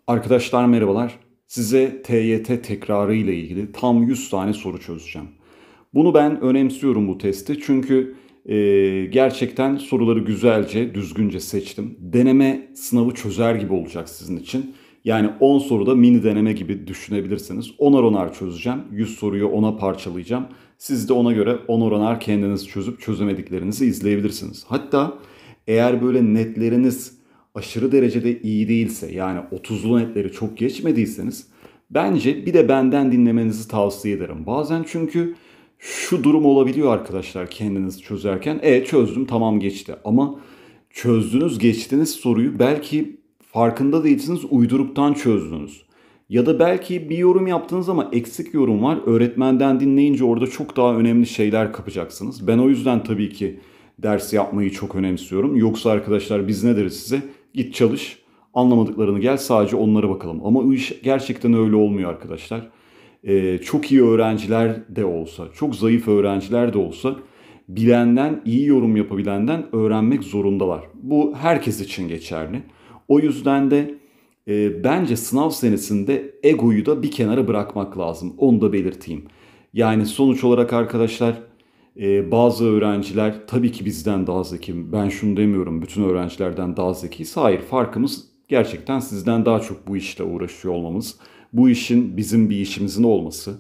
Arkadaşlar merhabalar. Size TYT tekrarı ile ilgili tam 100 tane soru çözeceğim. Bunu ben önemsiyorum bu testi çünkü gerçekten soruları güzelce, düzgünce seçtim. Deneme sınavı çözer gibi olacak sizin için. Yani 10 soruda mini deneme gibi düşünebilirsiniz. Onar onar çözeceğim. 100 soruyu ona parçalayacağım. Siz de ona göre onar onar kendiniz çözüp çözemediklerinizi izleyebilirsiniz. Hatta eğer böyle netleriniz aşırı derecede iyi değilse, yani 30'lu netleri çok geçmediyseniz, bence bir de benden dinlemenizi tavsiye ederim. Bazen çünkü şu durum olabiliyor arkadaşlar, kendiniz çözerken. Çözdüm, tamam, geçti. Ama çözdünüz, geçtiniz soruyu, belki farkında değilsiniz, uyduruktan çözdünüz. Ya da belki bir yorum yaptınız ama eksik yorum var. Öğretmenden dinleyince orada çok daha önemli şeyler kapacaksınız. Ben o yüzden tabii ki ders yapmayı çok önemsiyorum. Yoksa arkadaşlar biz ne deriz size? Git çalış, anlamadıklarını gel sadece onlara bakalım. Ama o iş gerçekten öyle olmuyor arkadaşlar. Çok iyi öğrenciler de olsa, çok zayıf öğrenciler de olsa bilenden, iyi yorum yapabilenden öğrenmek zorundalar. Bu herkes için geçerli. O yüzden de bence sınav senesinde egoyu da bir kenara bırakmak lazım. Onu da belirteyim. Yani sonuç olarak arkadaşlar, bazı öğrenciler tabii ki bizden daha zeki. Ben şunu demiyorum, bütün öğrencilerden daha zekiyiz. Hayır, farkımız gerçekten sizden daha çok bu işle uğraşıyor olmamız. Bu işin bizim bir işimizin olması.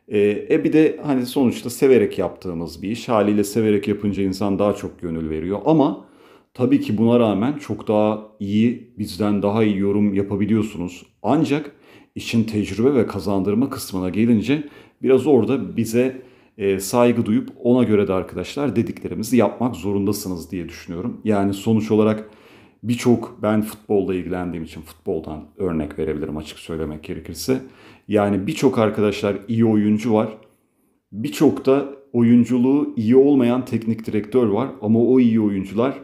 Bir de hani sonuçta severek yaptığımız bir iş. Haliyle severek yapınca insan daha çok gönül veriyor. Ama tabii ki buna rağmen çok daha iyi, bizden daha iyi yorum yapabiliyorsunuz. Ancak işin tecrübe ve kazandırma kısmına gelince biraz orada bize saygı duyup ona göre de arkadaşlar dediklerimizi yapmak zorundasınız diye düşünüyorum. Yani sonuç olarak birçok, ben futbolla ilgilendiğim için futboldan örnek verebilirim açık söylemek gerekirse. Yani birçok arkadaşlar iyi oyuncu var. Birçok da oyunculuğu iyi olmayan teknik direktör var ama o iyi oyuncular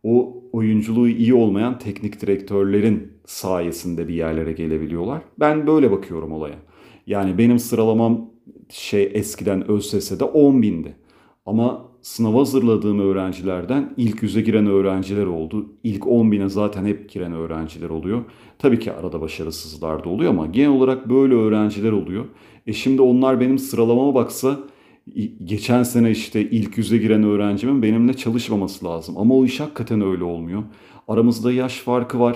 o oyunculuğu iyi olmayan teknik direktörlerin sayesinde bir yerlere gelebiliyorlar. Ben böyle bakıyorum olaya. Yani benim sıralamam eskiden ÖSS'de 10 bindi. Ama sınava hazırladığım öğrencilerden ilk yüze giren öğrenciler oldu. İlk 10 bine zaten hep giren öğrenciler oluyor. Tabii ki arada başarısızlar da oluyor ama genel olarak böyle öğrenciler oluyor. Şimdi onlar benim sıralamama baksa geçen sene işte ilk yüze giren öğrencimin benimle çalışmaması lazım. Ama o iş hakikaten öyle olmuyor. Aramızda yaş farkı var.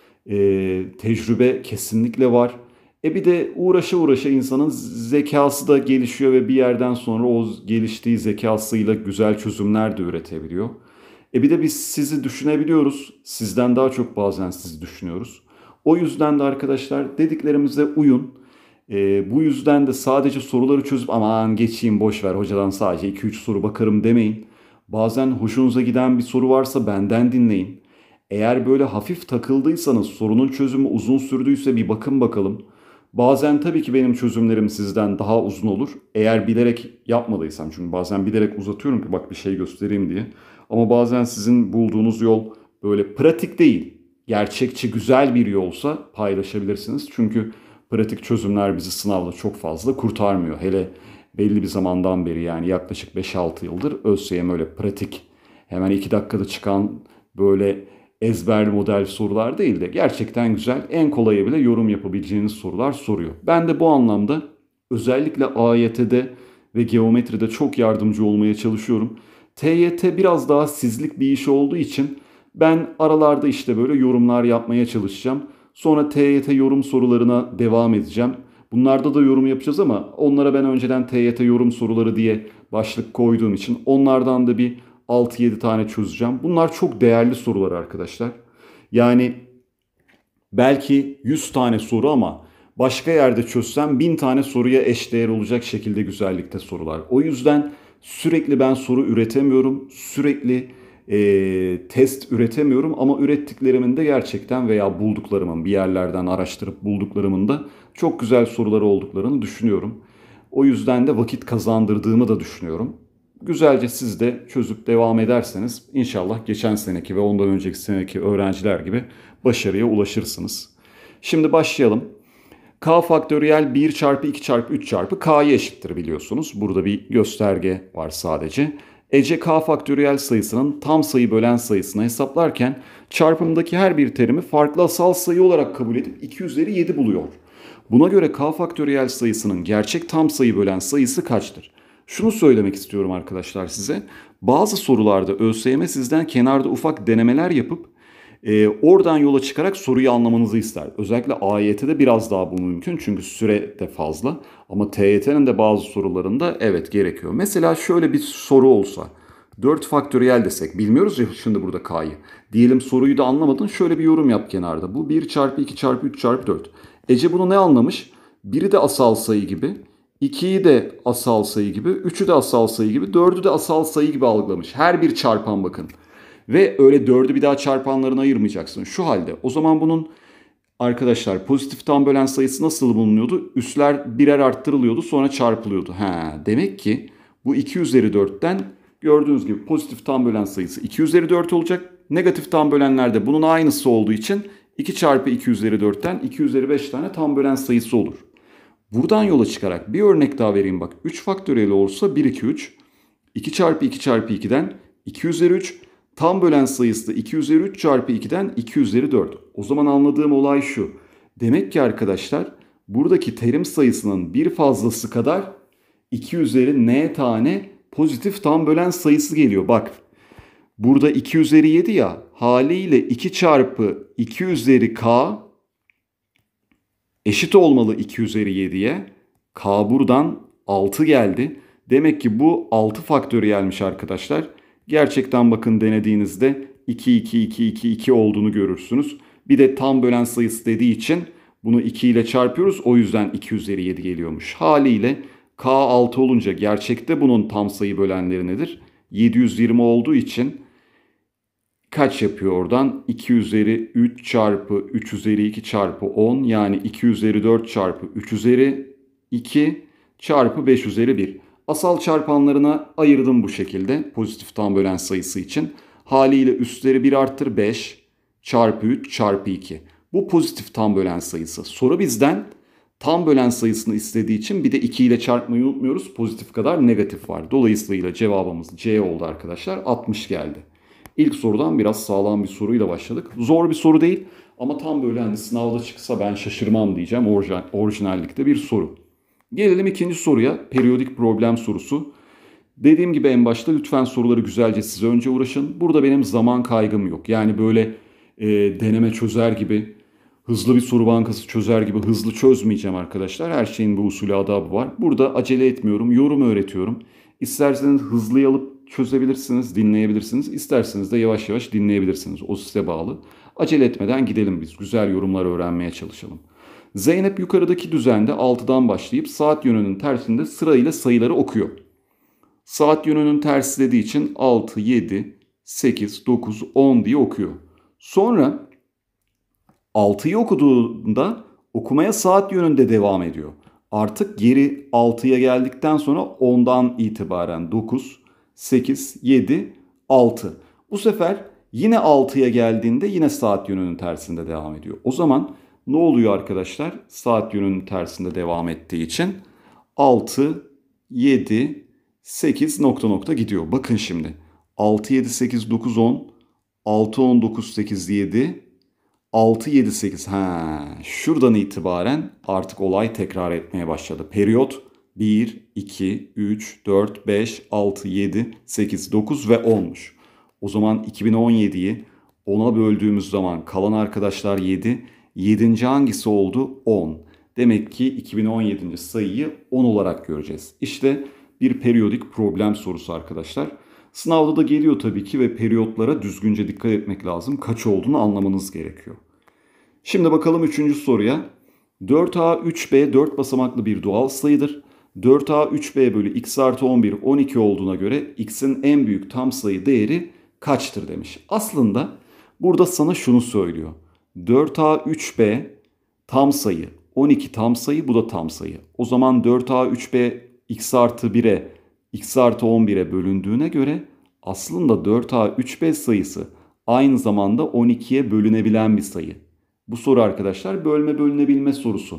Tecrübe kesinlikle var. Bir de uğraşa uğraşa insanın zekası da gelişiyor ve bir yerden sonra o geliştiği zekasıyla güzel çözümler de üretebiliyor. Bir de biz sizi düşünebiliyoruz. Sizden daha çok bazen sizi düşünüyoruz. O yüzden de arkadaşlar dediklerimize uyun. Bu yüzden de sadece soruları çözüp aman geçeyim boş ver hocadan sadece 2-3 soru bakarım demeyin. Bazen hoşunuza giden bir soru varsa benden dinleyin. Eğer böyle hafif takıldıysanız, sorunun çözümü uzun sürdüyse bir bakın bakalım. Bazen tabii ki benim çözümlerim sizden daha uzun olur. Eğer bilerek yapmadıysam, çünkü bazen bilerek uzatıyorum ki bak bir şey göstereyim diye. Ama bazen sizin bulduğunuz yol böyle pratik değil, gerçekçi güzel bir yolsa paylaşabilirsiniz. Çünkü pratik çözümler bizi sınavda çok fazla kurtarmıyor. Hele belli bir zamandan beri, yani yaklaşık 5-6 yıldır ÖSYM öyle pratik, hemen 2 dakikada çıkan böyle ezber model sorular değil de gerçekten güzel, en kolayı bile yorum yapabileceğiniz sorular soruyor. Ben de bu anlamda özellikle AYT'de ve geometride çok yardımcı olmaya çalışıyorum. TYT biraz daha sizlik bir iş olduğu için ben aralarda işte böyle yorumlar yapmaya çalışacağım. Sonra TYT yorum sorularına devam edeceğim. Bunlarda da yorum yapacağız ama onlara ben önceden TYT yorum soruları diye başlık koyduğum için onlardan da bir 6-7 tane çözeceğim. Bunlar çok değerli sorular arkadaşlar. Yani belki 100 tane soru ama başka yerde çözsem 1000 tane soruya eşdeğer olacak şekilde güzellikte sorular. O yüzden sürekli ben soru üretemiyorum. Sürekli test üretemiyorum ama ürettiklerimin de gerçekten veya bulduklarımın, bir yerlerden araştırıp bulduklarımın da çok güzel sorular olduklarını düşünüyorum. O yüzden de vakit kazandırdığımı da düşünüyorum. Güzelce siz de çözüp devam ederseniz inşallah geçen seneki ve ondan önceki seneki öğrenciler gibi başarıya ulaşırsınız. Şimdi başlayalım. K faktöriyel 1 çarpı 2 çarpı 3 çarpı K'ya eşittir biliyorsunuz. Burada bir gösterge var sadece. Ece k faktöriyel sayısının tam sayı bölen sayısını hesaplarken çarpımdaki her bir terimi farklı asal sayı olarak kabul edip 2 üzeri 7 buluyor. Buna göre k faktöriyel sayısının gerçek tam sayı bölen sayısı kaçtır? Şunu söylemek istiyorum arkadaşlar size. Bazı sorularda ÖSYM sizden kenarda ufak denemeler yapıp oradan yola çıkarak soruyu anlamanızı ister. Özellikle AYT'de biraz daha bu mümkün çünkü süre de fazla. Ama TYT'nin de bazı sorularında evet gerekiyor. Mesela şöyle bir soru olsa 4 faktöriyel desek, bilmiyoruz ya şimdi burada K'yı. Diyelim soruyu da anlamadın, şöyle bir yorum yap kenarda. Bu 1 çarpı 2 çarpı 3 çarpı 4. Ece bunu ne anlamış? 1'i de asal sayı gibi, 2'yi de asal sayı gibi, 3'ü de asal sayı gibi, 4'ü de asal sayı gibi algılamış. Her bir çarpan bakın. Ve öyle 4'ü bir daha çarpanlarına ayırmayacaksın. Şu halde o zaman bunun arkadaşlar pozitif tam bölen sayısı nasıl bulunuyordu? Üsler birer arttırılıyordu, sonra çarpılıyordu. Demek ki bu 2 üzeri 4'ten gördüğünüz gibi pozitif tam bölen sayısı 2 üzeri 4 olacak. Negatif tam bölenlerde bunun aynısı olduğu için 2 çarpı 2 üzeri 4'ten 2 üzeri 5 tane tam bölen sayısı olur. Buradan yola çıkarak bir örnek daha vereyim bak. 3 faktöriyel olursa 1, 2, 3. 2 çarpı 2 çarpı 2'den 2 üzeri 3. Tam bölen sayısı da 2 üzeri 3 çarpı 2'den 2 üzeri 4. O zaman anladığım olay şu. Demek ki arkadaşlar buradaki terim sayısının bir fazlası kadar 2 üzeri n tane pozitif tam bölen sayısı geliyor. Bak burada 2 üzeri 7 ya, haliyle 2 çarpı 2 üzeri k eşit olmalı 2 üzeri 7'ye. K buradan 6 geldi. Demek ki bu 6 faktöriyelmiş arkadaşlar. Gerçekten bakın denediğinizde 2, 2, 2, 2, 2 olduğunu görürsünüz. Bir de tam bölen sayısı dediği için bunu 2 ile çarpıyoruz. O yüzden 2 üzeri 7 geliyormuş. Haliyle K 6 olunca gerçekte bunun tam sayı bölenleri nedir? 720 olduğu için kaç yapıyor oradan? 2 üzeri 3 çarpı 3 üzeri 2 çarpı 10 yani 2 üzeri 4 çarpı 3 üzeri 2 çarpı 5 üzeri 1. Asal çarpanlarına ayırdım bu şekilde pozitif tam bölen sayısı için. Haliyle üstleri 1 arttır 5 çarpı 3 çarpı 2. Bu pozitif tam bölen sayısı. Soru bizden tam bölen sayısını istediği için bir de 2 ile çarpmayı unutmuyoruz. Pozitif kadar negatif var. Dolayısıyla cevabımız C oldu arkadaşlar. 60 geldi. İlk sorudan biraz sağlam bir soruyla başladık. Zor bir soru değil ama tam böyle hani sınavda çıksa ben şaşırmam diyeceğim orijinallikte bir soru. Gelelim ikinci soruya, periyodik problem sorusu. Dediğim gibi en başta lütfen soruları güzelce siz önce uğraşın. Burada benim zaman kaygım yok. Yani böyle deneme çözer gibi, hızlı bir soru bankası çözer gibi hızlı çözmeyeceğim arkadaşlar. Her şeyin bir usulü adabı var. Burada acele etmiyorum, yorum öğretiyorum. İsterseniz hızlı alıp çözebilirsiniz, dinleyebilirsiniz. İsterseniz de yavaş yavaş dinleyebilirsiniz. O size bağlı. Acele etmeden gidelim biz. Güzel yorumlar öğrenmeye çalışalım. Zeynep yukarıdaki düzende 6'dan başlayıp saat yönünün tersinde sırayla sayıları okuyor. Saat yönünün tersi dediği için 6, 7, 8, 9, 10 diye okuyor. Sonra 6'yı okuduğunda okumaya saat yönünde devam ediyor. Artık geri 6'ya geldikten sonra 10'dan itibaren 9, 8, 7, 6. Bu sefer yine 6'ya geldiğinde yine saat yönünün tersinde devam ediyor. O zaman ne oluyor arkadaşlar? Saat yönünün tersinde devam ettiği için 6, 7, 8 nokta nokta gidiyor. Bakın şimdi 6, 7, 8, 9, 10, 6, 10, 9, 8, 7, 6, 7, 8. Şuradan itibaren artık olay tekrar etmeye başladı. Periyot 1, 2, 3, 4, 5, 6, 7, 8, 9 ve 10'muş. O zaman 2017'yi 10'a böldüğümüz zaman kalan arkadaşlar 7. 7. hangisi oldu? 10. Demek ki 2017. sayıyı 10 olarak göreceğiz. İşte bir periyodik problem sorusu arkadaşlar. Sınavda da geliyor tabii ki ve periyotlara düzgünce dikkat etmek lazım. Kaç olduğunu anlamanız gerekiyor. Şimdi bakalım 3. soruya. 4a 3b 4 basamaklı bir doğal sayıdır. 4a 3b bölü x artı 11 12 olduğuna göre x'in en büyük tam sayı değeri kaçtır demiş. Aslında burada sana şunu söylüyor. 4a 3b tam sayı, 12 tam sayı, bu da tam sayı. O zaman 4a 3b x artı 1'e, x artı 11'e bölündüğüne göre aslında 4a 3b sayısı aynı zamanda 12'ye bölünebilen bir sayı. Bu soru arkadaşlar bölme bölünebilme sorusu.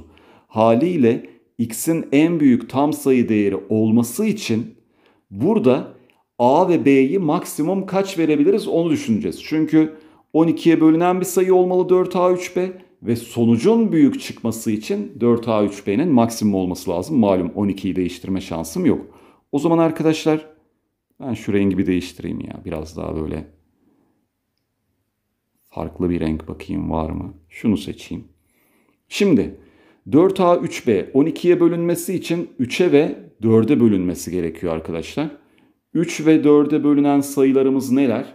Haliyle x'in en büyük tam sayı değeri olması için burada A ve B'yi maksimum kaç verebiliriz onu düşüneceğiz. Çünkü 12'ye bölünen bir sayı olmalı 4A3B ve sonucun büyük çıkması için 4A3B'nin maksimum olması lazım. Malum 12'yi değiştirme şansım yok. O zaman arkadaşlar ben şu rengi bir değiştireyim ya. Biraz daha böyle farklı bir renk bakayım var mı? Şunu seçeyim. Şimdi 4A3B 12'ye bölünmesi için 3'e ve 4'e bölünmesi gerekiyor arkadaşlar. 3 ve 4'e bölünen sayılarımız neler?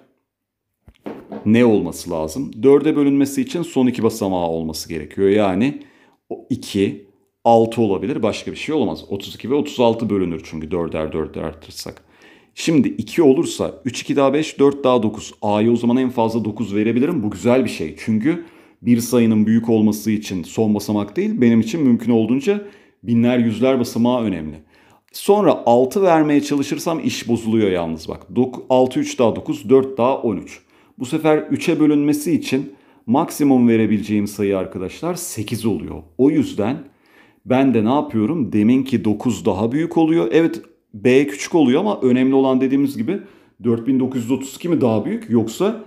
Ne olması lazım? 4'e bölünmesi için son iki basamağı olması gerekiyor. Yani 2, 6 olabilir. Başka bir şey olamaz. 32 ve 36 bölünür çünkü 4'er 4'er artırırsak. Şimdi 2 olursa 3 2 daha 5, 4 daha 9. A'ya o zaman en fazla 9 verebilirim. Bu güzel bir şey. Çünkü bir sayının büyük olması için son basamak değil, benim için mümkün olduğunca binler yüzler basamağı önemli. Sonra 6 vermeye çalışırsam iş bozuluyor yalnız bak. 6 3 daha 9, 4 daha 13. Bu sefer 3'e bölünmesi için maksimum verebileceğim sayı arkadaşlar 8 oluyor. O yüzden ben de ne yapıyorum? Deminki 9 daha büyük oluyor. Evet, B küçük oluyor ama önemli olan dediğimiz gibi 4932 mi daha büyük yoksa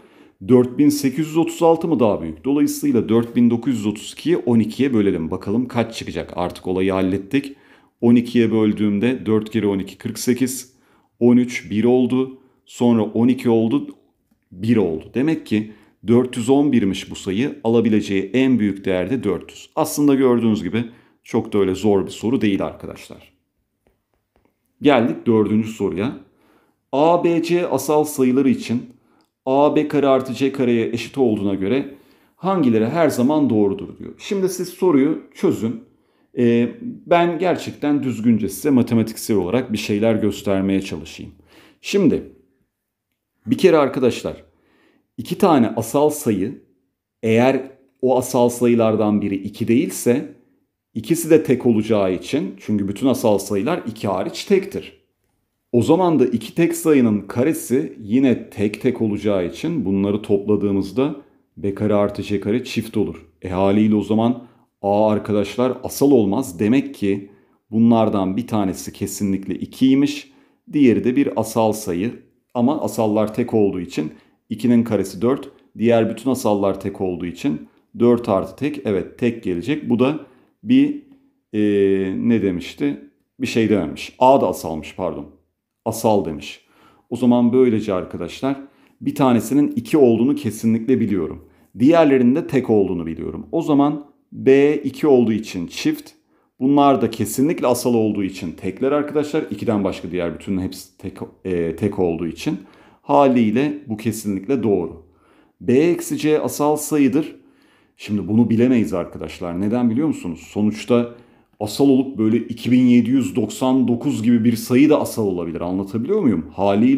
4836 mı daha büyük? Dolayısıyla 4932'yi 12'ye bölelim. Bakalım kaç çıkacak? Artık olayı hallettik. 12'ye böldüğümde 4 kere 12 48. 13 1 oldu. Sonra 12 oldu. 1 oldu. Demek ki 411'miş bu sayı. Alabileceği en büyük değer de 400. Aslında gördüğünüz gibi çok da öyle zor bir soru değil arkadaşlar. Geldik dördüncü soruya. A, B, C asal sayıları için A, B kare artı C kareye eşit olduğuna göre hangileri her zaman doğrudur diyor. Şimdi siz soruyu çözün. Ben gerçekten düzgünce size matematiksel olarak bir şeyler göstermeye çalışayım. Şimdi bir kere arkadaşlar iki tane asal sayı eğer o asal sayılardan biri 2 değilse ikisi de tek olacağı için çünkü bütün asal sayılar 2 hariç tektir. O zaman da iki tek sayının karesi yine tek tek olacağı için bunları topladığımızda B kare artı C kare çift olur. Haliyle o zaman A arkadaşlar asal olmaz. Demek ki bunlardan bir tanesi kesinlikle 2'ymiş. Diğeri de bir asal sayı. Ama asallar tek olduğu için 2'nin karesi 4. Diğer bütün asallar tek olduğu için 4 artı tek. Evet tek gelecek. Bu da bir ne demişti? Bir şey dememiş. A da asalmış pardon. Asal demiş. O zaman böylece arkadaşlar bir tanesinin 2 olduğunu kesinlikle biliyorum. Diğerlerinin de tek olduğunu biliyorum. O zaman B 2 olduğu için çift. Bunlar da kesinlikle asal olduğu için tekler arkadaşlar. 2'den başka diğer bütün hepsi tek olduğu için. Haliyle bu kesinlikle doğru. B eksi C asal sayıdır. Şimdi bunu bilemeyiz arkadaşlar. Neden biliyor musunuz? Sonuçta asal olup böyle 2799 gibi bir sayı da asal olabilir. Anlatabiliyor muyum? Haliyle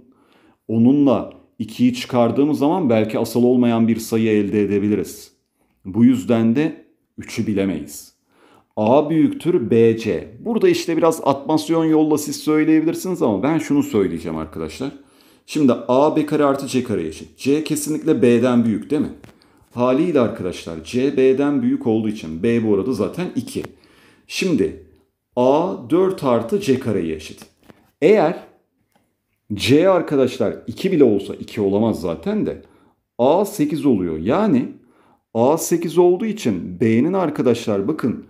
onunla 2'yi çıkardığımız zaman belki asal olmayan bir sayı elde edebiliriz. Bu yüzden de 3'ü bilemeyiz. A büyüktür BC. Burada işte biraz atmasyon yolla siz söyleyebilirsiniz ama ben şunu söyleyeceğim arkadaşlar. Şimdi A B kare artı C kare eşit. C kesinlikle B'den büyük değil mi? Haliyle arkadaşlar C B'den büyük olduğu için B bu arada zaten 2. Şimdi A 4 artı C kareye eşit. Eğer C arkadaşlar 2 bile olsa 2 olamaz zaten de A 8 oluyor. Yani A 8 olduğu için B'nin arkadaşlar bakın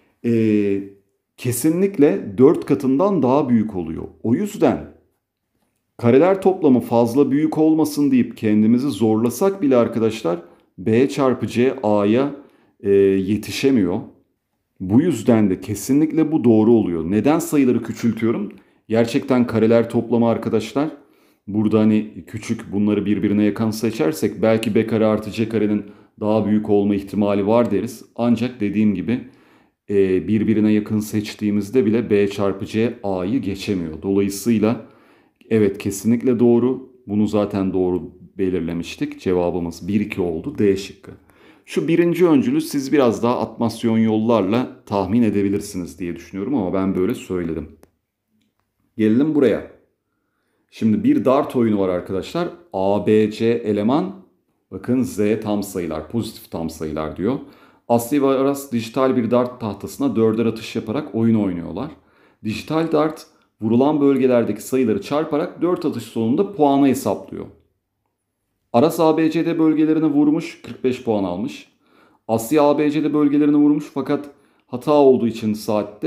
kesinlikle 4 katından daha büyük oluyor. O yüzden kareler toplamı fazla büyük olmasın deyip kendimizi zorlasak bile arkadaşlar B çarpı C A'ya yetişemiyor. Bu yüzden de kesinlikle bu doğru oluyor. Neden sayıları küçültüyorum? Gerçekten kareler toplamı arkadaşlar. Burada hani küçük bunları birbirine yakın seçersek belki B kare artı C karenin daha büyük olma ihtimali var deriz. Ancak dediğim gibi birbirine yakın seçtiğimizde bile B çarpı C A'yı geçemiyor. Dolayısıyla evet kesinlikle doğru. Bunu zaten doğru belirlemiştik. Cevabımız 1-2 oldu. D şıkkı. Şu birinci öncülü siz biraz daha atmasyon yollarla tahmin edebilirsiniz diye düşünüyorum ama ben böyle söyledim. Gelelim buraya. Şimdi bir dart oyunu var arkadaşlar. A, B, C eleman bakın Z tam sayılar, pozitif tam sayılar diyor. Aslı ve Aras dijital bir dart tahtasına 4'er atış yaparak oyun oynuyorlar. Dijital dart vurulan bölgelerdeki sayıları çarparak 4 atış sonunda puanı hesaplıyor. Aras ABCD bölgelerini vurmuş, 45 puan almış. Asya ABCD bölgelerini vurmuş fakat hata olduğu için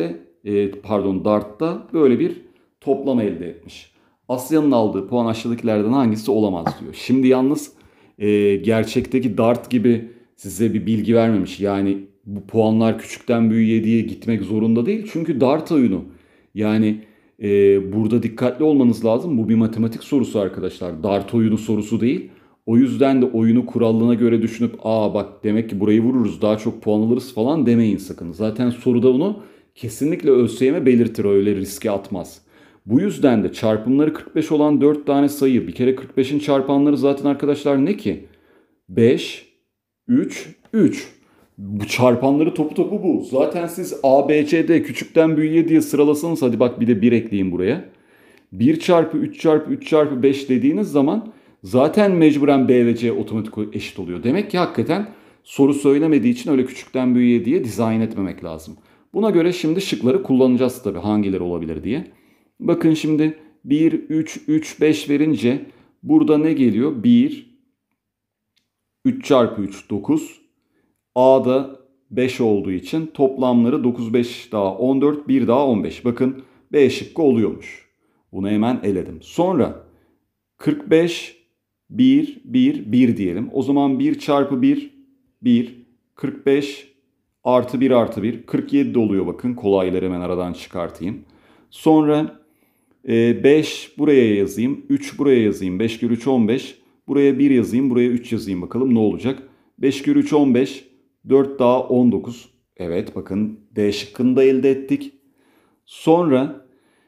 dartta böyle bir toplam elde etmiş. Asya'nın aldığı puan aşağıdakilerden hangisi olamaz diyor. Şimdi yalnız gerçekteki dart gibi size bir bilgi vermemiş. Yani bu puanlar küçükten büyüğe diye gitmek zorunda değil. Çünkü dart oyunu. Yani burada dikkatli olmanız lazım. Bu bir matematik sorusu arkadaşlar. Dart oyunu sorusu değil. O yüzden de oyunu kuralına göre düşünüp bak demek ki burayı vururuz daha çok puan alırız falan demeyin sakın. Zaten soruda onu kesinlikle ÖSYM belirtir, öyle riske atmaz. Bu yüzden de çarpımları 45 olan 4 tane sayı, bir kere 45'in çarpanları zaten arkadaşlar ne ki? 5, 3, 3. Bu çarpanları topu bu. Zaten siz A, B, C, D küçükten büyüğe diye sıralasanız, hadi bak bir de 1 ekleyin buraya. 1 çarpı 3 çarpı 3 çarpı 5 dediğiniz zaman zaten mecburen B ve C otomatik eşit oluyor. Demek ki hakikaten soru söylemediği için öyle küçükten büyüğe diye dizayn etmemek lazım. Buna göre şimdi şıkları kullanacağız tabii hangileri olabilir diye. Bakın şimdi 1, 3, 3, 5 verince burada ne geliyor? 1, 3 çarpı 3, 9. A'da 5 olduğu için toplamları 9, 5 daha 14, 1 daha 15. Bakın B şıkkı oluyormuş. Bunu hemen eledim. Sonra 45, 1, 1, 1 diyelim. O zaman 1 çarpı 1, 1. 45 artı 1 artı 1. 47 de oluyor bakın. Kolayları hemen aradan çıkartayım. Sonra 5 buraya yazayım. 3 buraya yazayım. 5 kere 3 15. Buraya 1 yazayım. Buraya 3 yazayım. Bakalım ne olacak? 5 kere 3 15. 4 daha 19. Evet bakın D şıkkını da elde ettik. Sonra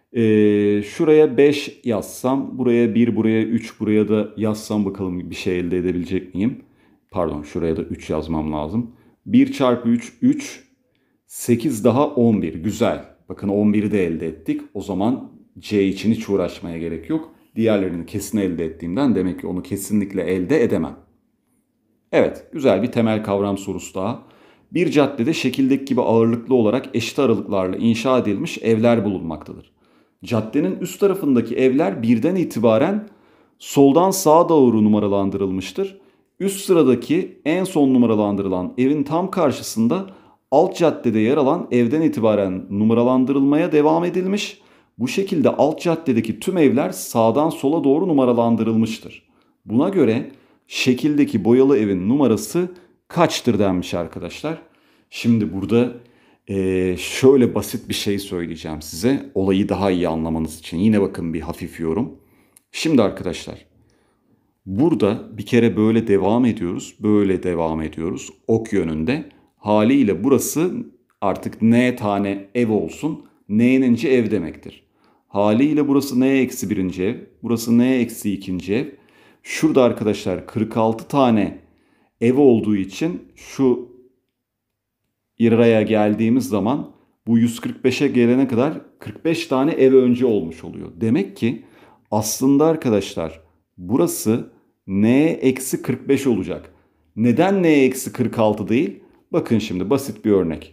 şuraya 5 yazsam. Buraya 1, buraya 3, buraya da yazsam bakalım bir şey elde edebilecek miyim? Pardon, şuraya da 3 yazmam lazım. 1 çarpı 3, 3. 8 daha 11. Güzel. Bakın 11'i de elde ettik. O zaman C için hiç uğraşmaya gerek yok. Diğerlerini kesin elde ettiğimden demek ki onu kesinlikle elde edemem. Evet, güzel bir temel kavram sorusu daha. Bir caddede şekildeki gibi ağırlıklı olarak eşit aralıklarla inşa edilmiş evler bulunmaktadır. Caddenin üst tarafındaki evler birden itibaren soldan sağa doğru numaralandırılmıştır. Üst sıradaki en son numaralandırılan evin tam karşısında alt caddede yer alan evden itibaren numaralandırılmaya devam edilmiş. Bu şekilde alt caddedeki tüm evler sağdan sola doğru numaralandırılmıştır. Buna göre şekildeki boyalı evin numarası kaçtır denmiş arkadaşlar. Şimdi burada şöyle basit bir şey söyleyeceğim size. Olayı daha iyi anlamanız için. Yine bakın bir hafif yorum. Şimdi arkadaşlar burada bir kere böyle devam ediyoruz. Böyle devam ediyoruz. Ok yönünde. Haliyle burası artık n tane ev olsun. N'ninci ev demektir. Haliyle burası n eksi birinci ev. Burası n eksi ikinci ev. Şurada arkadaşlar 46 tane ev olduğu için şu iraya geldiğimiz zaman bu 145'e gelene kadar 45 tane ev önce olmuş oluyor. Demek ki aslında arkadaşlar burası n eksi 45 olacak. Neden n eksi 46 değil? Bakın şimdi basit bir örnek.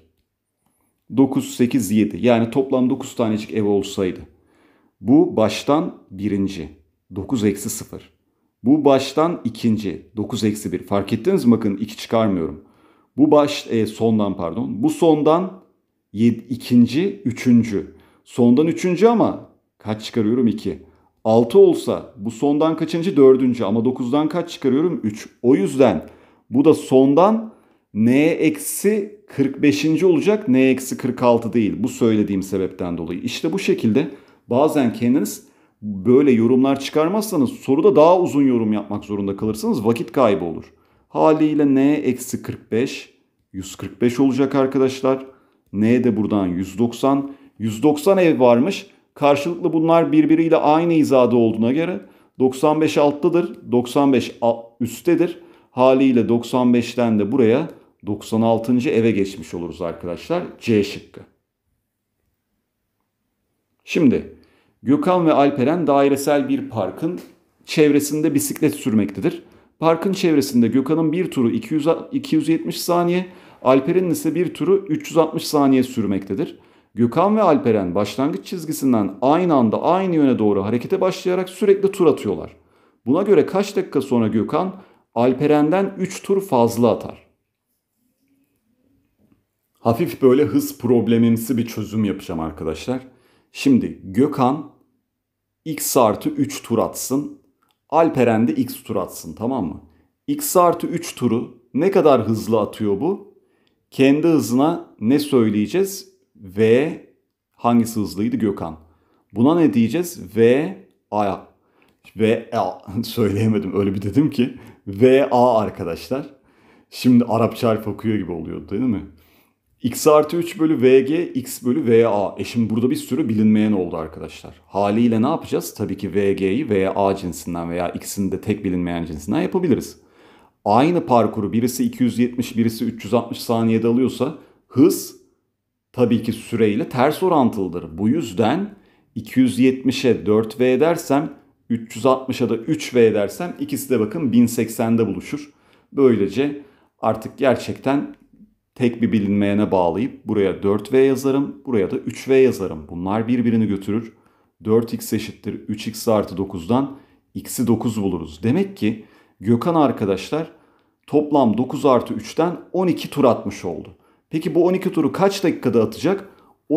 9, 8, 7 yani toplam 9 tanecik ev olsaydı. Bu baştan birinci 9 eksi 0. Bu baştan ikinci 9 eksi 1. Fark ettiniz mi? Bakın 2 çıkarmıyorum. Bu sondan pardon. Bu sondan ikinci, üçüncü. Sondan üçüncü ama kaç çıkarıyorum? 2. 6 olsa bu sondan kaçıncı? Dördüncü ama 9'dan kaç çıkarıyorum? 3. O yüzden bu da sondan n eksi 45. olacak. N eksi 46 değil. Bu söylediğim sebepten dolayı. İşte bu şekilde bazen kendiniz böyle yorumlar çıkarmazsanız soruda daha uzun yorum yapmak zorunda kalırsınız. Vakit kaybı olur. Haliyle n eksi 45 145 olacak arkadaşlar. N de buradan 190. 190 ev varmış. Karşılıklı bunlar birbiriyle aynı hizada olduğuna göre 95 alttadır. 95 üsttedir. Haliyle 95'ten de buraya 96. eve geçmiş oluruz arkadaşlar. C şıkkı. Şimdi Gökhan ve Alperen dairesel bir parkın çevresinde bisiklet sürmektedir. Parkın çevresinde Gökhan'ın bir turu 270 saniye, Alper'in ise bir turu 360 saniye sürmektedir. Gökhan ve Alperen başlangıç çizgisinden aynı anda aynı yöne doğru harekete başlayarak sürekli tur atıyorlar. Buna göre kaç dakika sonra Gökhan Alperen'den 3 tur fazla atar? Hafif böyle hız problemimsi bir çözüm yapacağım arkadaşlar. Şimdi Gökhan x artı 3 tur atsın. Alperen de x tur atsın, tamam mı? X artı 3 turu ne kadar hızlı atıyor bu? Kendi hızına ne söyleyeceğiz? V hangisi hızlıydı? Gökhan. Buna ne diyeceğiz? Söyleyemedim, öyle bir dedim ki. VA arkadaşlar. Şimdi Arapça harf okuyor gibi oluyor değil mi? X artı 3 bölü VG, X bölü VA. Şimdi burada bir sürü bilinmeyen oldu arkadaşlar. Haliyle ne yapacağız? Tabii ki VG'yi VA cinsinden veya X'in de tek bilinmeyen cinsinden yapabiliriz. Aynı parkuru birisi 270, birisi 360 saniyede alıyorsa hız tabii ki süreyle ters orantılıdır. Bu yüzden 270'e 4V dersem, 360'a da 3V dersem ikisi de bakın 1080'de buluşur. Böylece artık gerçekten tek bir bilinmeyene bağlayıp buraya 4V yazarım, buraya da 3V yazarım. Bunlar birbirini götürür. 4x eşittir 3x artı 9'dan x'i 9 buluruz. Demek ki Gökhan arkadaşlar toplam 9 artı 3'ten 12 tur atmış oldu. Peki bu 12 turu kaç dakikada atacak?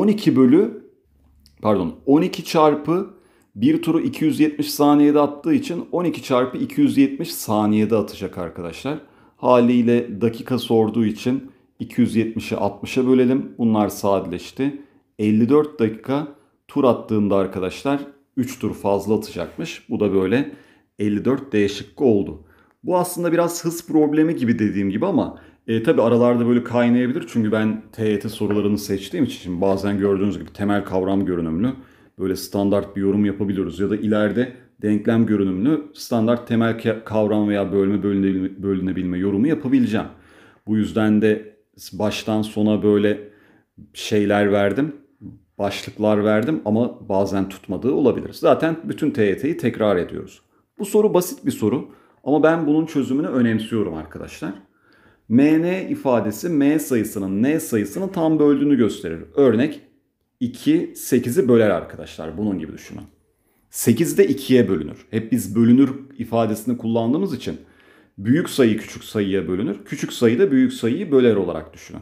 12 çarpı bir turu 270 saniyede attığı için 12 çarpı 270 saniyede atacak arkadaşlar. Haliyle dakika sorduğu için 270'i 60'a bölelim. Bunlar sadeleşti. 54 dakika tur attığında arkadaşlar 3 tur fazla atacakmış. Bu da böyle 54 D şıkkı oldu. Bu aslında biraz hız problemi gibi dediğim gibi ama tabi aralarda böyle kaynayabilir. Çünkü ben TYT sorularını seçtiğim için şimdi bazen gördüğünüz gibi temel kavram görünümlü böyle standart bir yorum yapabiliyoruz. Ya da ileride denklem görünümlü standart temel kavram veya bölünebilme yorumu yapabileceğim. Bu yüzden de baştan sona böyle şeyler verdim, başlıklar verdim ama bazen tutmadığı olabilir. Zaten bütün TYT'yi tekrar ediyoruz. Bu soru basit bir soru ama ben bunun çözümünü önemsiyorum arkadaşlar. MN ifadesi M sayısının N sayısını tam böldüğünü gösterir. Örnek 2 8'i böler arkadaşlar. Bunun gibi düşünün. 8 de 2'ye bölünür. Hep biz bölünür ifadesini kullandığımız için büyük sayı küçük sayıya bölünür. Küçük sayı da büyük sayıyı böler olarak düşünün.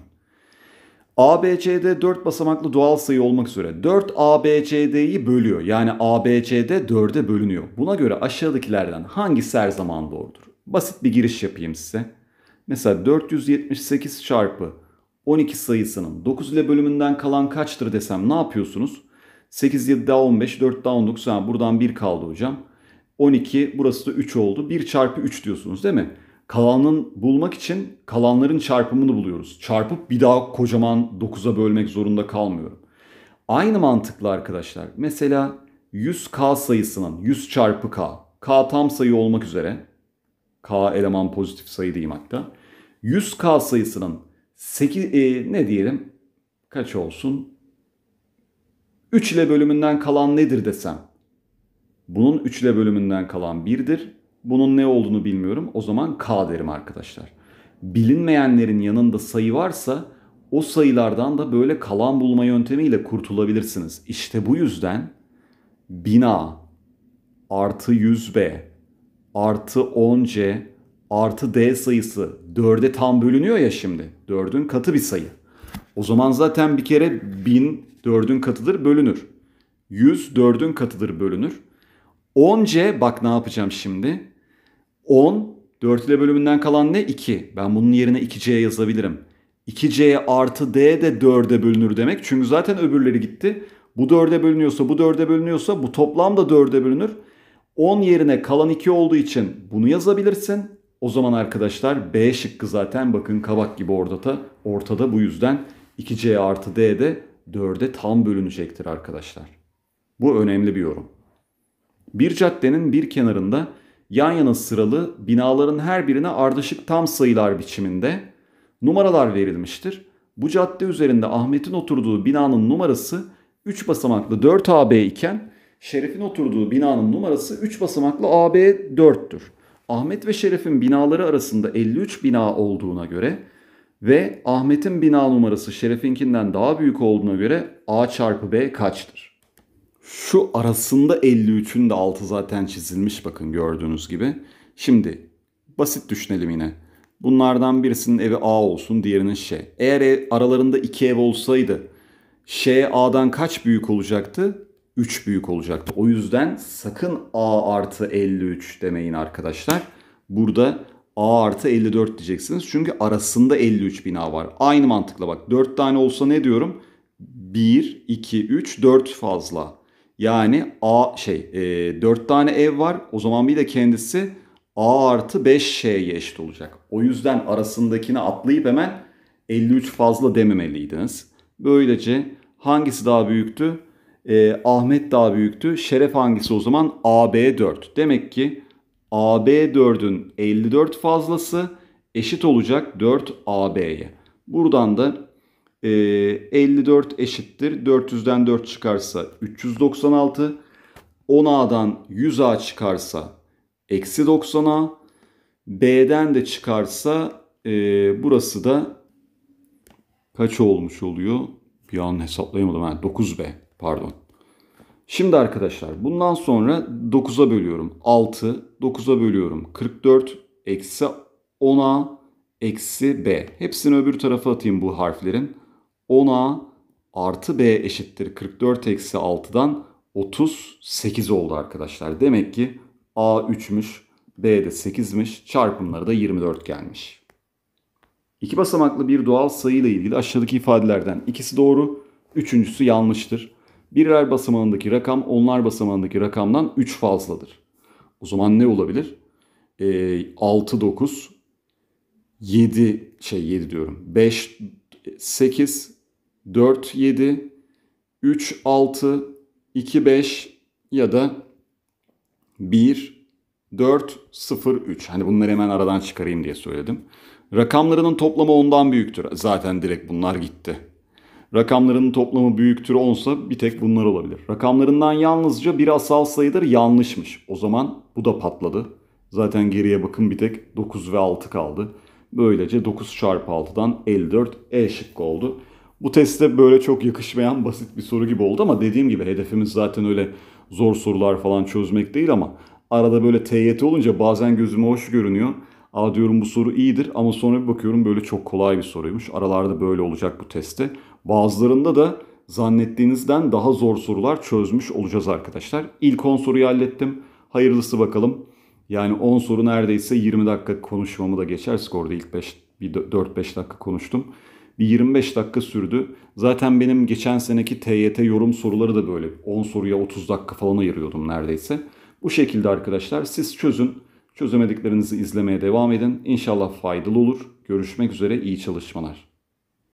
ABCD 4 basamaklı doğal sayı olmak üzere 4 ABCD'yi bölüyor. Yani ABCD 4'e bölünüyor. Buna göre aşağıdakilerden hangisi her zaman doğrudur? Basit bir giriş yapayım size. Mesela 478 çarpı 12 sayısının 9 ile bölümünden kalan kaçtır desem ne yapıyorsunuz? 8, 7 daha 15, 4 daha 19. Buradan 1 kaldı hocam. 12, burası da 3 oldu. 1 çarpı 3 diyorsunuz değil mi? Kalanın bulmak için kalanların çarpımını buluyoruz. Çarpıp bir daha kocaman 9'a bölmek zorunda kalmıyorum. Aynı mantıkla arkadaşlar. Mesela 100K sayısının 100 çarpı K. K tam sayı olmak üzere. K eleman pozitif sayı diyeyim hatta. 100K sayısının 8, ne diyelim? Kaç olsun? 3 ile bölümünden kalan nedir desem. Bunun 3 ile bölümünden kalan 1'dir. Bunun ne olduğunu bilmiyorum. O zaman K derim arkadaşlar. Bilinmeyenlerin yanında sayı varsa o sayılardan da böyle kalan bulma yöntemiyle kurtulabilirsiniz. İşte bu yüzden 1000A artı 100B artı 10C artı D sayısı 4'e tam bölünüyor ya şimdi. 4'ün katı bir sayı. O zaman zaten bir kere 1000 4'ün katıdır bölünür. 100 4'ün katıdır bölünür. 10C bak ne yapacağım şimdi. 10 4 ile bölümünden kalan ne? 2. Ben bunun yerine 2C yazabilirim. 2C artı D de 4'e bölünür demek. Çünkü zaten öbürleri gitti. Bu 4'e bölünüyorsa bu 4'e bölünüyorsa bu toplam da 4'e bölünür. 10 yerine kalan 2 olduğu için bunu yazabilirsin. O zaman arkadaşlar B şıkkı zaten bakın kabak gibi ortada. Bu yüzden 2C artı D de 4'e tam bölünecektir arkadaşlar. Bu önemli bir yorum. Bir caddenin bir kenarında yan yana sıralı binaların her birine ardışık tam sayılar biçiminde numaralar verilmiştir. Bu cadde üzerinde Ahmet'in oturduğu binanın numarası 3 basamaklı 4AB iken Şeref'in oturduğu binanın numarası 3 basamaklı AB 4'tür. Ahmet ve Şeref'in binaları arasında 53 bina olduğuna göre Ve Ahmet'in bina numarası Şeref'inkinden daha büyük olduğuna göre A çarpı B kaçtır? Şu arasında 53'ün de altı zaten çizilmiş bakın gördüğünüz gibi. Şimdi basit düşünelim yine. Bunlardan birisinin evi A olsun, diğerinin Ş. Eğer aralarında iki ev olsaydı Ş A'dan kaç büyük olacaktı? 3 büyük olacaktı. O yüzden sakın A artı 53 demeyin arkadaşlar. Burada A artı 54 diyeceksiniz. Çünkü arasında 53 bina var. Aynı mantıkla bak. 4 tane olsa ne diyorum? 1, 2, 3, 4 fazla. Yani 4 tane ev var. O zaman bir de kendisi A artı 5 Ş'ye eşit olacak. O yüzden arasındakini atlayıp hemen 53 fazla dememeliydiniz. Böylece hangisi daha büyüktü? Ahmet daha büyüktü. Şeref hangisi o zaman? AB 4. Demek ki AB 4'ün 54 fazlası eşit olacak 4 AB'ye. Buradan da 54 eşittir. 400'den 4 çıkarsa 396. 10A'dan 100A çıkarsa eksi 90A. B'den de çıkarsa burası da kaç olmuş oluyor? Bir an hesaplayamadım. 9B pardon. Şimdi arkadaşlar bundan sonra 9'a bölüyorum. 6, 9'a bölüyorum. 44 eksi 10A eksi B. Hepsini öbür tarafa atayım bu harflerin. 10A artı B eşittir. 44 eksi 6'dan 38 oldu arkadaşlar. Demek ki A 3'müş, B de 8'miş. Çarpımları da 24 gelmiş. İki basamaklı bir doğal sayı ile ilgili aşağıdaki ifadelerden ikisi doğru, üçüncüsü yanlıştır. Birler basamağındaki rakam onlar basamağındaki rakamdan 3 fazladır. O zaman ne olabilir? 6, 9, 7 diyorum. 5, 8, 4, 7, 3, 6, 2, 5 ya da 1, 4, 0, 3. Hani bunları hemen aradan çıkarayım diye söyledim. Rakamlarının toplamı 10'dan büyüktür. Zaten direkt bunlar gitti. Rakamlarının toplamı büyüktür 10'sa bir tek bunlar olabilir. Rakamlarından yalnızca bir asal sayıdır yanlışmış. O zaman bu da patladı. Zaten geriye bakın bir tek 9 ve 6 kaldı. Böylece 9 çarpı 6'dan 54 E şıkkı oldu. Bu testte böyle çok yakışmayan basit bir soru gibi oldu ama dediğim gibi hedefimiz zaten öyle zor sorular falan çözmek değil ama arada böyle TYT olunca bazen gözüme hoş görünüyor. Aa diyorum bu soru iyidir ama sonra bir bakıyorum böyle çok kolay bir soruymuş. Aralarda böyle olacak bu testte. Bazılarında da zannettiğinizden daha zor sorular çözmüş olacağız arkadaşlar. İlk 10 soruyu hallettim. Hayırlısı bakalım. Yani 10 soru neredeyse 20 dakika konuşmamı da geçer skorda. İlk 4-5 dakika konuştum. Bir 25 dakika sürdü. Zaten benim geçen seneki TYT yorum soruları da böyle. 10 soruya 30 dakika falan ayırıyordum neredeyse. Bu şekilde arkadaşlar siz çözün. Çözemediklerinizi izlemeye devam edin. İnşallah faydalı olur. Görüşmek üzere, iyi çalışmalar.